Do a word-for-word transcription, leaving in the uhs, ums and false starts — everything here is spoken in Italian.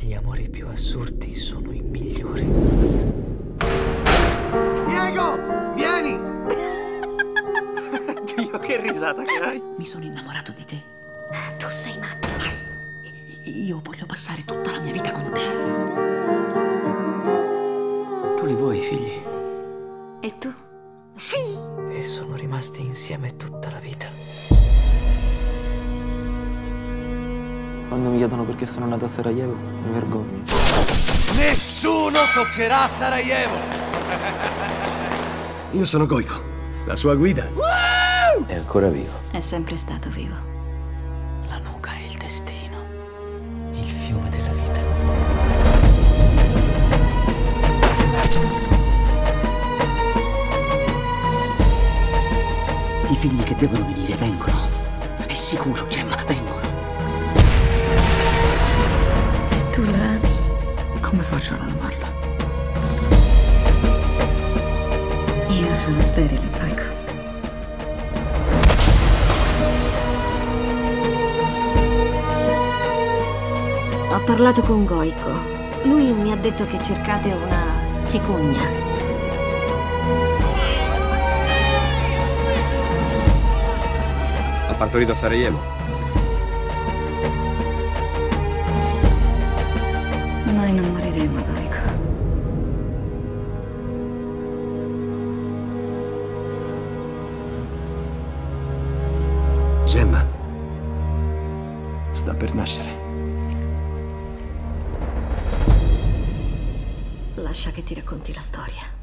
Gli amori più assurdi sono i migliori. Diego, vieni! Dio, che risata che hai! Mi sono innamorato di te. Tu sei matto. Io voglio passare tutta la mia vita con te. Tu li vuoi, figli? E tu? Sì! E sono rimasti insieme tutta la vita. Quando mi chiedono perché sono nato a Sarajevo, mi vergogno. Nessuno toccherà Sarajevo! Io sono Goico, la sua guida. È ancora vivo. È sempre stato vivo. La nuca è il destino. Il fiume della vita. I figli che devono venire vengono. È sicuro, Gemma, vengono. E tu la ami? Come faccio a non amarla? Io sono sterile, Goico. Ho parlato con Goico. Lui mi ha detto che cercate una cicugna. Ha partorito a Sarajevo. Noi non moriremo, Goico. Gemma sta per nascere. Lascia che ti racconti la storia.